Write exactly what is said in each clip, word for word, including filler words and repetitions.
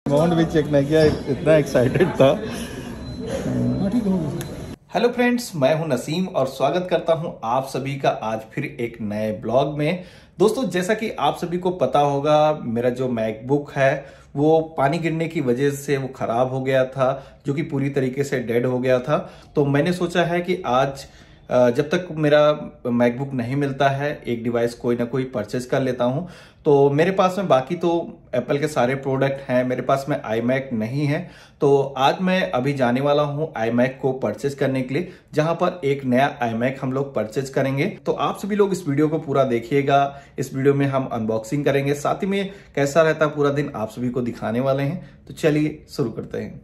Amount भी check नहीं किया, इतना एक्साइटेड था। हेलो फ्रेंड्स, मैं हूं नसीम और स्वागत करता हूं आप सभी का आज फिर एक नए ब्लॉग में। दोस्तों, जैसा कि आप सभी को पता होगा, मेरा जो मैकबुक है वो पानी गिरने की वजह से वो खराब हो गया था, जो कि पूरी तरीके से डेड हो गया था। तो मैंने सोचा है कि आज जब तक मेरा मैकबुक नहीं मिलता है, एक डिवाइस कोई ना कोई परचेज कर लेता हूं। तो मेरे पास में बाकी तो एप्पल के सारे प्रोडक्ट हैं, मेरे पास में आई मैक नहीं है। तो आज मैं अभी जाने वाला हूं आई मैक को परचेज करने के लिए, जहां पर एक नया आई मैक हम लोग परचेज करेंगे। तो आप सभी लोग इस वीडियो को पूरा देखिएगा। इस वीडियो में हम अनबॉक्सिंग करेंगे, साथ ही में कैसा रहता है पूरा दिन आप सभी को दिखाने वाले हैं। तो चलिए शुरू करते हैं।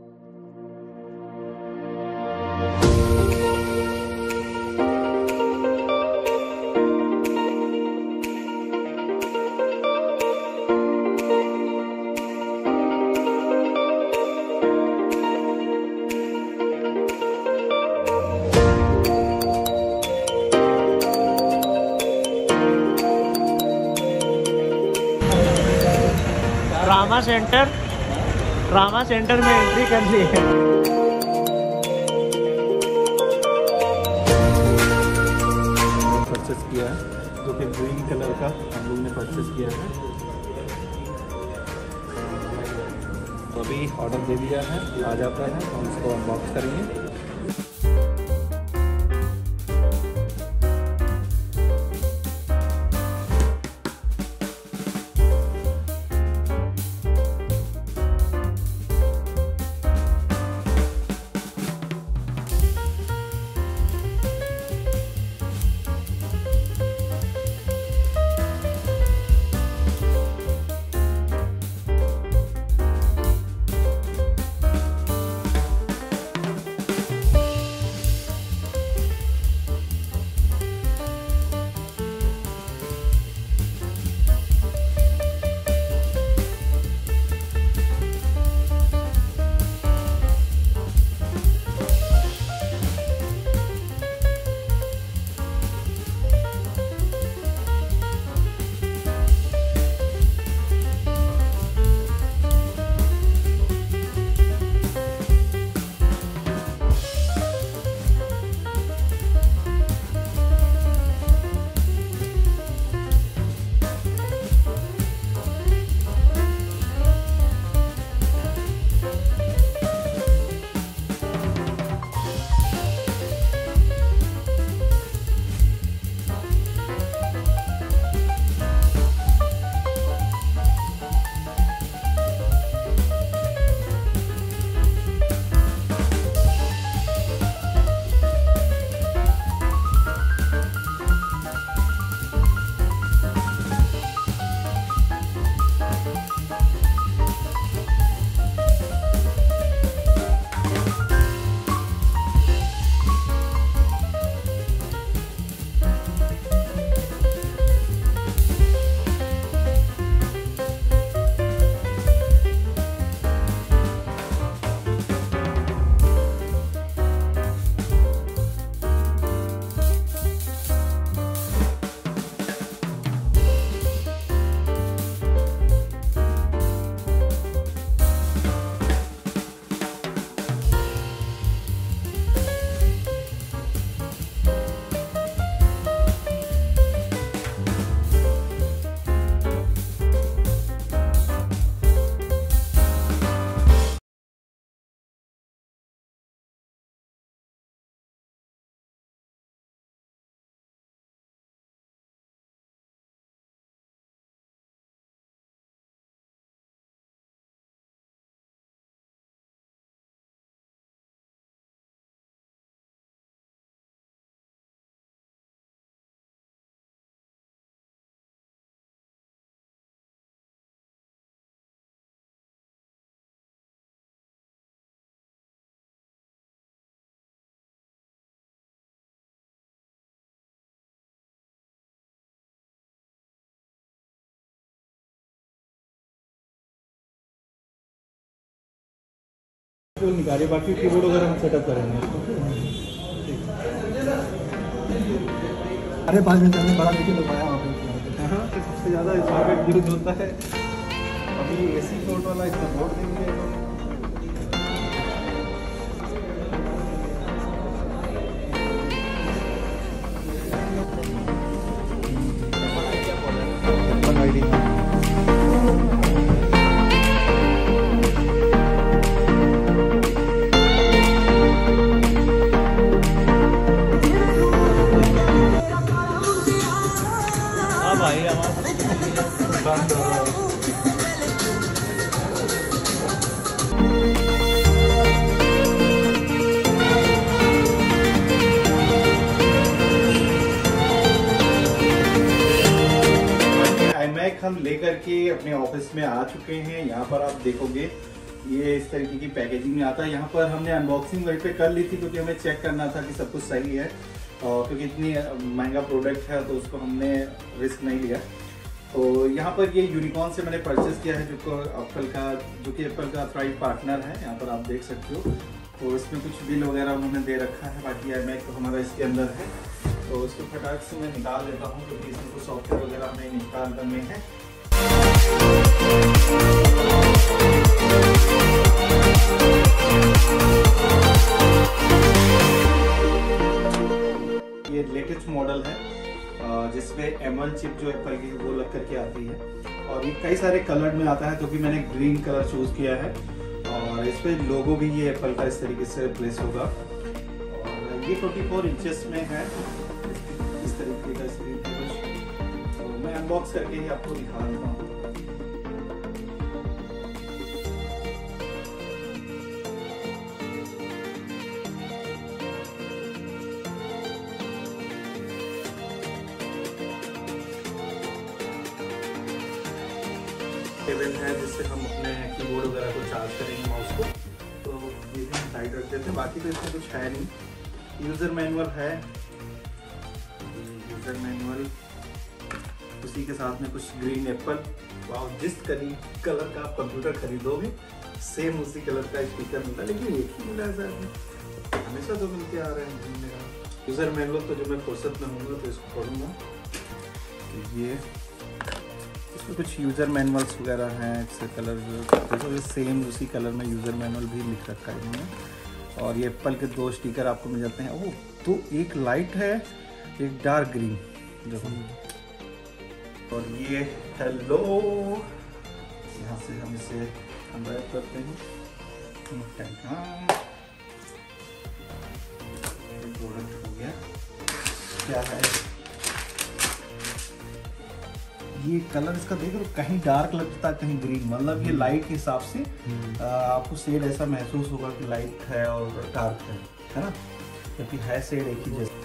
रामा सेंटर रामा सेंटर में एंट्री कर ली है। परचेस किया है, जो कि ग्रीन कलर का हम लोग ने परचेस किया है। तो अभी ऑर्डर दे दिया है, आ जाता है, हम इसको अनबॉक्स करेंगे। निकाले, बाकी कीबोर्ड वगैरह हम सेटअप करेंगे। अरे पाँच मिनट में बड़ा वीडियो लगवाया वहाँ पे। हाँ, सबसे ज़्यादा इसमें यूज होता है अभी एसी फ्लोट वाला इसका बोर्ड देंगे। हाँ भाई हमारा बंद हो रहा है। iMac हम लेकर के अपने ऑफिस में आ चुके हैं। यहाँ पर आप देखोगे ये इस तरीके की पैकेजिंग में आता है। यहाँ पर हमने अनबॉक्सिंग वहीं पे कर ली थी क्योंकि हमें चेक करना था कि सब कुछ सही है, और क्योंकि इतनी महंगा प्रोडक्ट है तो उसको हमने रिस्क नहीं लिया। तो यहाँ पर ये यूनिकॉर्न से मैंने परचेस किया है, जो एप्पल का जो कि एप्पल का ऑथराइज्ड पार्टनर है। यहाँ पर आप देख सकते हो। तो इसमें कुछ बिल वगैरह उन्होंने दे रखा है। बाकी iMac तो हमारा इसके अंदर है, तो इसको फटाक से मैं निकाल लेता हूँ क्योंकि इसमें कुछ सॉफ्टवेयर वगैरह हमें इंस्टॉल करने हैं। ये लेटेस्ट मॉडल है जिसमें एम वन चिप जो एप्पल की वो लग करके आती है, और ये कई सारे कलर में आता है, तो कि मैंने ग्रीन कलर चूज किया है। और इस पे लोगो भी ये एप्पल का इस तरीके से प्लेस होगा। और ये चौबीस इंचेस में है, इस तरीके का स्क्रीन। तो मैं अनबॉक्स करके ही आपको दिखा देता हूँ। केबल है जिससे हम अपने कीबोर्ड वगैरह को चार्ज करेंगे, माउस को। तो ये भी हम साइड रख देते हैं। बाकी तो इसमें कुछ है नहीं। यूज़र मैनुअल है, यूज़र मैनुअल उसी के साथ में कुछ ग्रीन एप्पल। वाह, जिस कलर का आप कंप्यूटर खरीदोगे सेम उसी कलर का स्पीकर मिलता है, लेकिन एक ही मिला है सर, हमेशा तो मिलते आ रहे हैं। यूज़र मैनुअल तो जब मैं फुर्सत में होऊंगा तो इसको पढ़ूंगा। तो ये इसमें कुछ यूज़र मैनुअल्स वगैरह हैं, इससे कलर देखो ये सेम उसी कलर में यूज़र मैनुअल भी लिख रखा है इन्होंने। और ये एप्पल के दो स्टिकर आपको मिल जाते हैं। ओह, तो एक लाइट है, एक डार्क ग्रीन देखो। और ये हेलो, यहाँ से हम इसे अनरैप करते हैं। प्रोडक्ट हो गया। क्या है ये कलर इसका देख लो, कहीं डार्क लगता है कहीं ग्रीन, मतलब ये लाइट के हिसाब से आ, आपको शेड ऐसा महसूस होगा कि लाइट है और डार्क है, है ना, क्योंकि है शेड एक ही जैसा।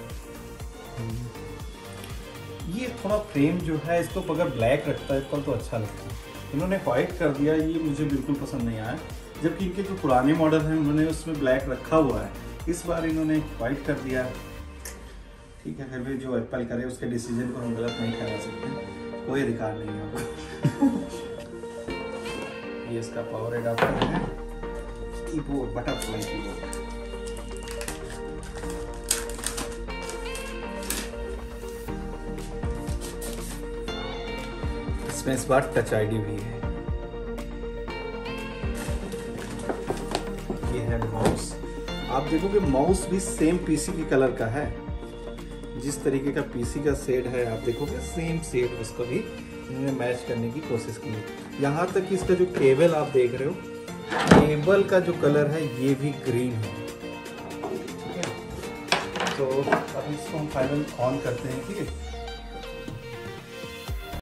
ये थोड़ा फ्रेम जो है इसको अगर ब्लैक रखता है एप्पल तो अच्छा लगता है। इन्होंने व्हाइट कर दिया, ये मुझे बिल्कुल पसंद नहीं आया। जबकि इनके जो पुराने मॉडल हैं उन्होंने उसमें ब्लैक रखा हुआ है, इस बार इन्होंने व्हाइट कर दिया। ठीक है, फिर भी जो एप्पल करे उसके डिसीजन को हम गलत नहीं ठहरा सकते, कोई अधिकार नहीं है। ये इसका पावर एडाप्टर है, कीबोर्ड बटरफ्लाई कीबोर्ड। इसमें इस बार टच आईडी भी है। ये है माउस। आप देखोगे माउस भी सेम पीसी की कलर का है, जिस तरीके का पीसी का शेड है आप देखोगे सेम शेड उसको भी इन्होंने मैच करने की कोशिश की है। यहाँ तक कि इसका जो केबल आप देख रहे हो, केबल का जो कलर है ये भी ग्रीन है। ठीक है, तो अब इसको हम फाइनल ऑन करते हैं। ठीक है,